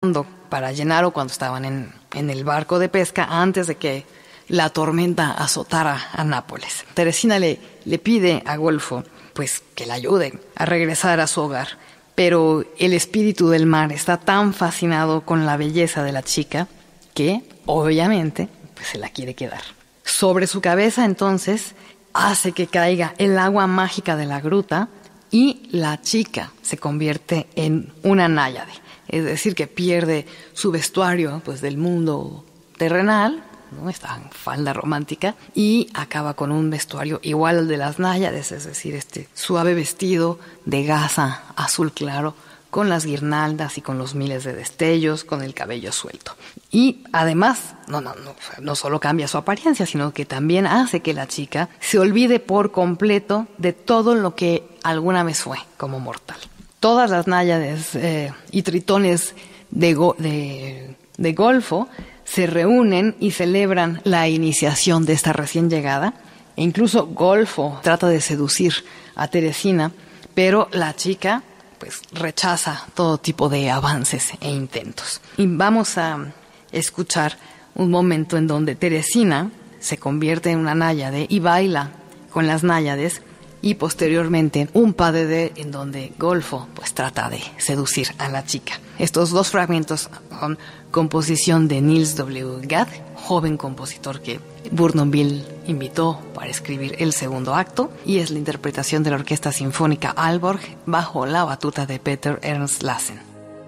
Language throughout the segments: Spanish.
para Gennaro cuando estaban en el barco de pesca antes de que la tormenta azotara a Nápoles. Teresina le pide a Golfo pues que la ayude a regresar a su hogar, pero el espíritu del mar está tan fascinado con la belleza de la chica que obviamente pues se la quiere quedar. Sobre su cabeza entonces hace que caiga el agua mágica de la gruta y la chica se convierte en una náyade. Es decir, que pierde su vestuario pues del mundo terrenal, ¿no? Esta falda romántica, y acaba con un vestuario igual al de las náyades, es decir, este suave vestido de gasa azul claro, con las guirnaldas y con los miles de destellos, con el cabello suelto. Y además, no solo cambia su apariencia, sino que también hace que la chica se olvide por completo de todo lo que alguna vez fue como mortal. Todas las náyades y tritones de Golfo se reúnen y celebran la iniciación de esta recién llegada. E incluso Golfo trata de seducir a Teresina, pero la chica pues rechaza todo tipo de avances e intentos. Y vamos a escuchar un momento en donde Teresina se convierte en una náyade y baila con las náyades, y posteriormente un pas de deux en donde Golfo pues trata de seducir a la chica. Estos dos fragmentos son composición de Niels W. Gadd, joven compositor que Bournonville invitó para escribir el segundo acto, y es la interpretación de la Orquesta Sinfónica Aalborg bajo la batuta de Peter Ernst Lassen.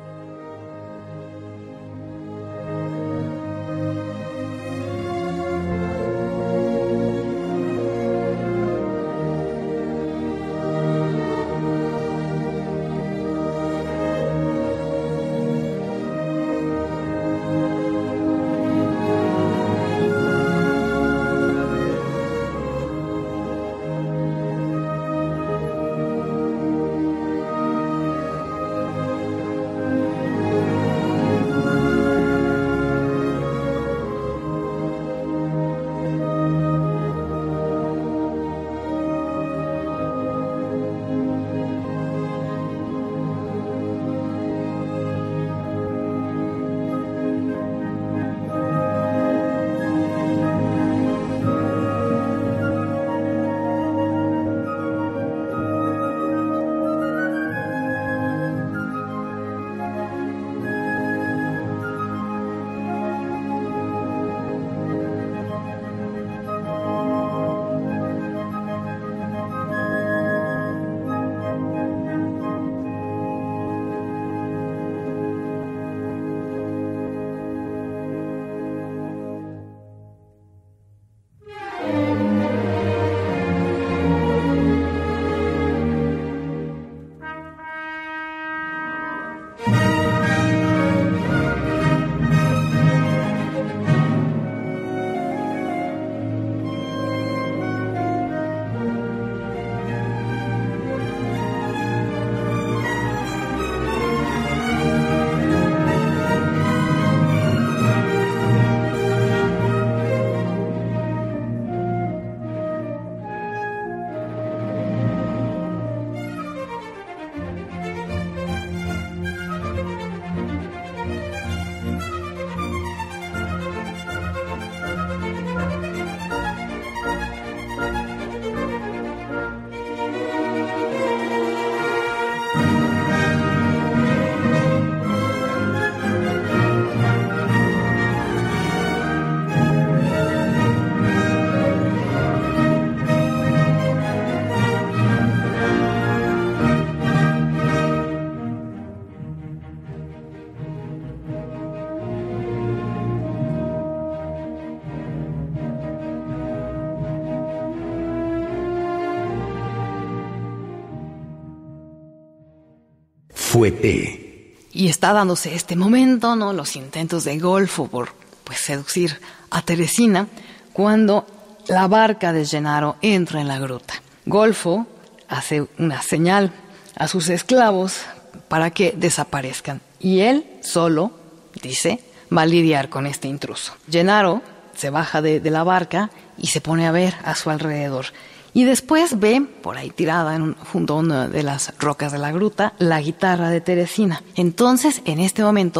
Fouetté. Y está dándose este momento, ¿no? Los intentos de Golfo por seducir a Teresina, cuando la barca de Gennaro entra en la gruta. Golfo hace una señal a sus esclavos para que desaparezcan, y él solo, dice, va a lidiar con este intruso. Gennaro se baja de la barca y se pone a ver a su alrededor. Y después ve, por ahí tirada junto a una de las rocas de la gruta, la guitarra de Teresina. Entonces, en este momento,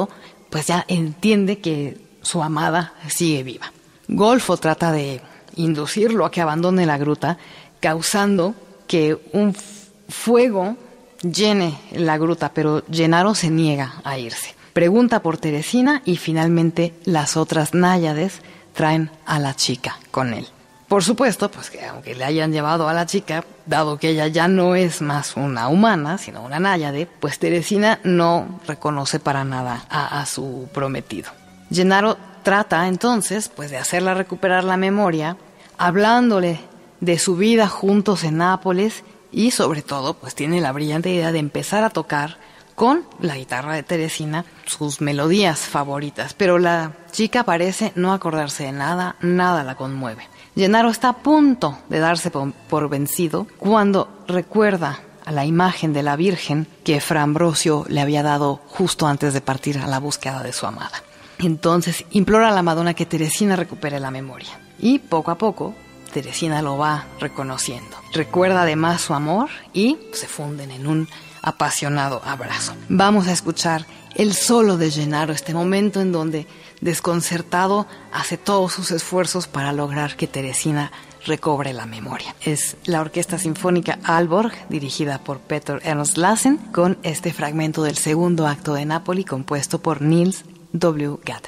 pues ya entiende que su amada sigue viva. Golfo trata de inducirlo a que abandone la gruta, causando que un fuego llene la gruta, pero Gennaro se niega a irse. Pregunta por Teresina y finalmente las otras náyades traen a la chica con él. Por supuesto, pues que aunque le hayan llevado a la chica, dado que ella ya no es más una humana, sino una náyade, pues Teresina no reconoce para nada a su prometido. Gennaro trata entonces pues de hacerla recuperar la memoria, hablándole de su vida juntos en Nápoles y sobre todo pues tiene la brillante idea de empezar a tocar con la guitarra de Teresina sus melodías favoritas, pero la chica parece no acordarse de nada, nada la conmueve. Gennaro está a punto de darse por vencido cuando recuerda a la imagen de la Virgen que Fra Ambrosio le había dado justo antes de partir a la búsqueda de su amada. Entonces implora a la Madonna que Teresina recupere la memoria y poco a poco Teresina lo va reconociendo. Recuerda además su amor y se funden en un apasionado abrazo. Vamos a escuchar el solo de Gennaro, este momento en donde, desconcertado, hace todos sus esfuerzos para lograr que Teresina recobre la memoria. Es la Orquesta Sinfónica Aalborg, dirigida por Peter Ernst Lassen, con este fragmento del segundo acto de Nápoli, compuesto por Niels W. Gade.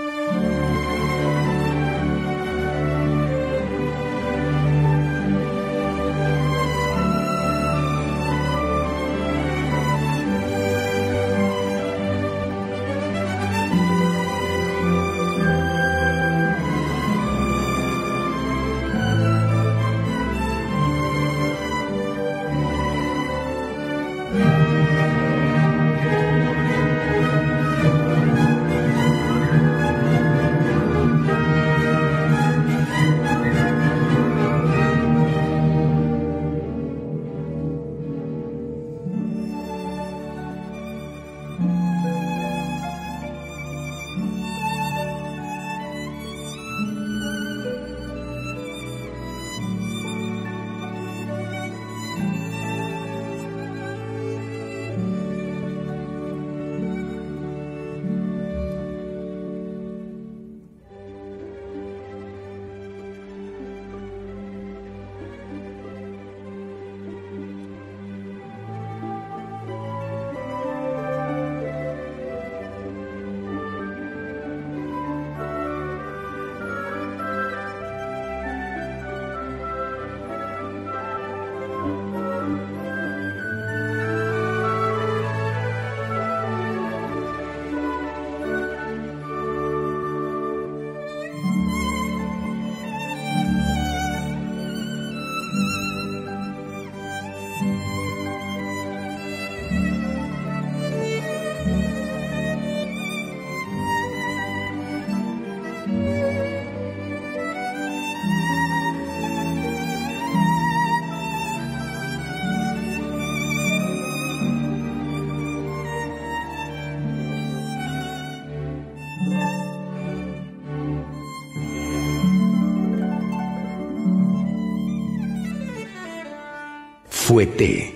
Fuete.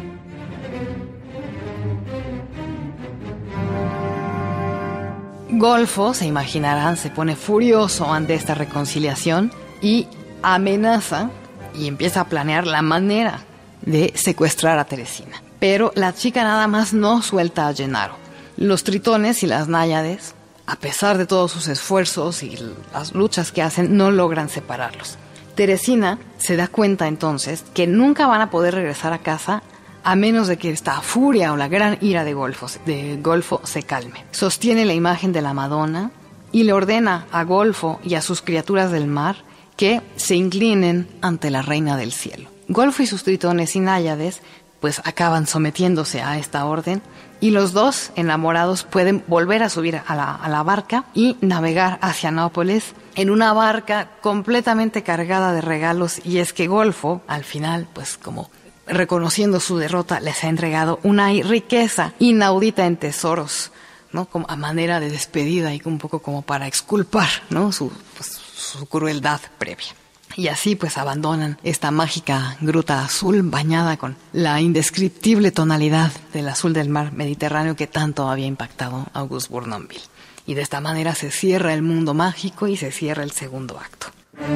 Golfo, se imaginarán, se pone furioso ante esta reconciliación y amenaza y empieza a planear la manera de secuestrar a Teresina. Pero la chica nada más no suelta a Gennaro. Los tritones y las náyades, a pesar de todos sus esfuerzos y las luchas que hacen, no logran separarlos. Teresina se da cuenta entonces que nunca van a poder regresar a casa a menos de que esta furia o la gran ira de Golfo se calme. Sostiene la imagen de la Madonna y le ordena a Golfo y a sus criaturas del mar que se inclinen ante la Reina del Cielo. Golfo y sus tritones y náyades pues acaban sometiéndose a esta orden y los dos enamorados pueden volver a subir a la barca y navegar hacia Nápoles en una barca completamente cargada de regalos. Y es que Golfo, al final, pues como reconociendo su derrota, les ha entregado una riqueza inaudita en tesoros, ¿no? Como a manera de despedida y un poco como para exculpar, ¿no? su crueldad previa. Y así pues abandonan esta mágica gruta azul bañada con la indescriptible tonalidad del azul del mar Mediterráneo que tanto había impactado a August Bournonville. Y de esta manera se cierra el mundo mágico y se cierra el segundo acto.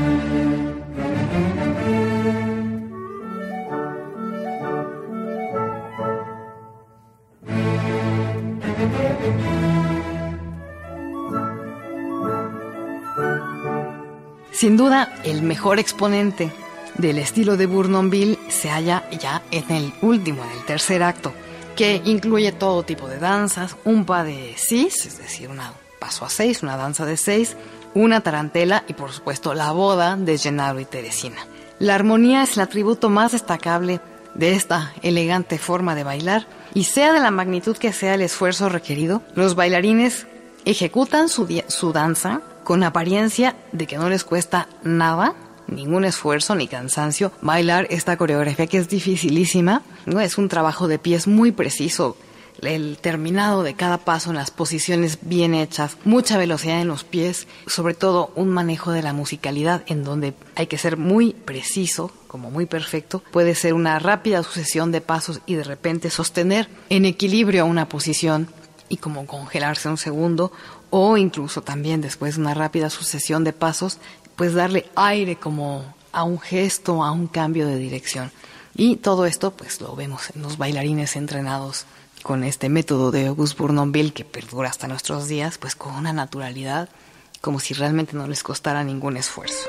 Sin duda, el mejor exponente del estilo de Bournonville se halla ya en el último, en el tercer acto, que incluye todo tipo de danzas, un pas de six, es decir, un paso a 6, una danza de 6, una tarantela y por supuesto la boda de Gennaro y Teresina. La armonía es el atributo más destacable de esta elegante forma de bailar y sea de la magnitud que sea el esfuerzo requerido, los bailarines ejecutan su danza con apariencia de que no les cuesta nada, ningún esfuerzo ni cansancio, bailar esta coreografía que es dificilísima, ¿no? Es un trabajo de pies muy preciso, el terminado de cada paso en las posiciones bien hechas, mucha velocidad en los pies, sobre todo un manejo de la musicalidad en donde hay que ser muy preciso, como muy perfecto. Puede ser una rápida sucesión de pasos y de repente sostener en equilibrio una posición y como congelarse un segundo, o incluso también después de una rápida sucesión de pasos, pues darle aire como a un gesto, a un cambio de dirección. Y todo esto pues lo vemos en los bailarines entrenados con este método de August Bournonville que perdura hasta nuestros días, pues con una naturalidad como si realmente no les costara ningún esfuerzo.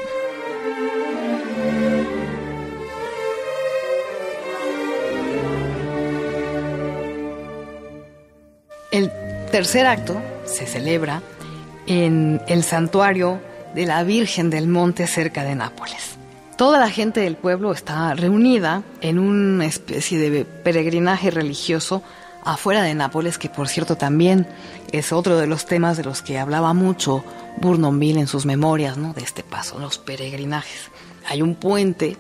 El tercer acto se celebra en el santuario de la Virgen del Monte cerca de Nápoles. Toda la gente del pueblo está reunida en una especie de peregrinaje religioso afuera de Nápoles, que por cierto también es otro de los temas de los que hablaba mucho Bournonville en sus memorias, ¿no? De este paso, los peregrinajes. Hay un puente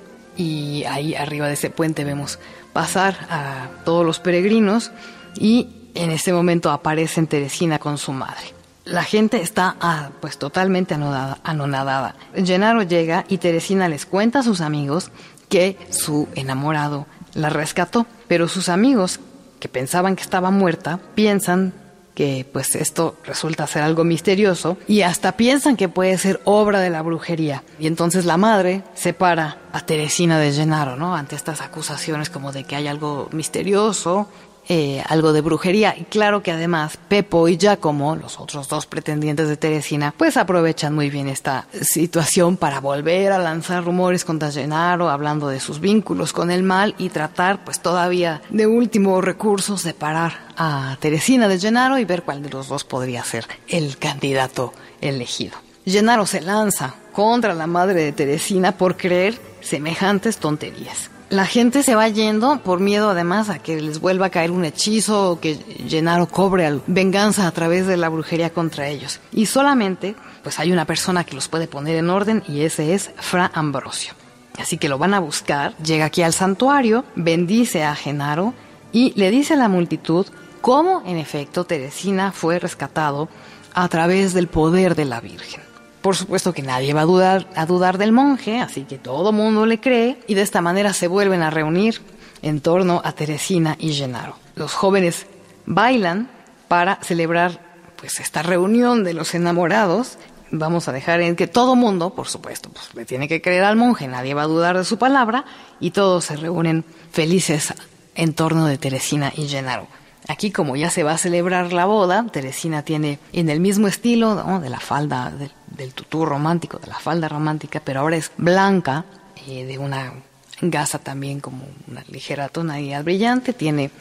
y ahí arriba de ese puente vemos pasar a todos los peregrinos y en este momento aparece Teresina con su madre. La gente está pues totalmente anonadada. Gennaro llega y Teresina les cuenta a sus amigos que su enamorado la rescató, pero sus amigos, que pensaban que estaba muerta, piensan que pues esto resulta ser algo misterioso y hasta piensan que puede ser obra de la brujería. Y entonces la madre separa a Teresina de Gennaro, ¿no? Ante estas acusaciones como de que hay algo misterioso, algo de brujería. Y claro que además Pepo y Giacomo, los otros dos pretendientes de Teresina, pues aprovechan muy bien esta situación para volver a lanzar rumores contra Gennaro, hablando de sus vínculos con el mal y tratar pues todavía de último recurso separar a Teresina de Gennaro y ver cuál de los dos podría ser el candidato elegido. Gennaro se lanza contra la madre de Teresina por creer semejantes tonterías. La gente se va yendo por miedo además a que les vuelva a caer un hechizo o que Gennaro cobre venganza a través de la brujería contra ellos. Y solamente pues hay una persona que los puede poner en orden y ese es Fra Ambrosio. Así que lo van a buscar, llega aquí al santuario, bendice a Gennaro y le dice a la multitud cómo en efecto Teresina fue rescatado a través del poder de la Virgen. Por supuesto que nadie va a dudar del monje, así que todo mundo le cree y de esta manera se vuelven a reunir en torno a Teresina y Gennaro. Los jóvenes bailan para celebrar pues esta reunión de los enamorados. Vamos a dejar en que todo mundo, por supuesto, pues, le tiene que creer al monje, nadie va a dudar de su palabra y todos se reúnen felices en torno de Teresina y Gennaro. Aquí, como ya se va a celebrar la boda, Teresina tiene en el mismo estilo, ¿no?, de la falda, del tutú romántico, de la falda romántica, pero ahora es blanca, de una gasa también como una ligera tonalidad brillante, tiene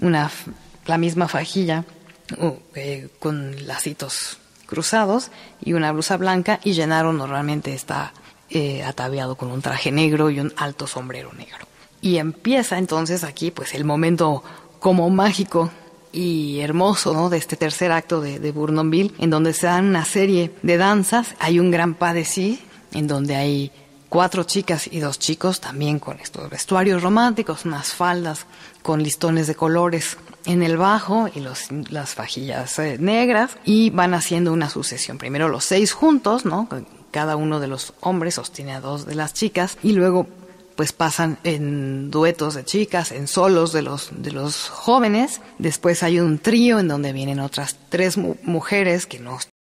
la misma fajilla con lacitos cruzados y una blusa blanca, y Gennaro normalmente está ataviado con un traje negro y un alto sombrero negro. Y empieza entonces aquí pues el momento como mágico y hermoso, ¿no?, de este tercer acto de Bournonville, en donde se dan una serie de danzas. Hay un gran pas de six, en donde hay 4 chicas y 2 chicos, también con estos vestuarios románticos, unas faldas con listones de colores en el bajo y las fajillas negras, y van haciendo una sucesión. Primero los 6 juntos, ¿no?, cada uno de los hombres sostiene a 2 de las chicas y luego pues pasan en duetos de chicas, en solos de los jóvenes. Después hay un trío en donde vienen otras 3 mujeres que no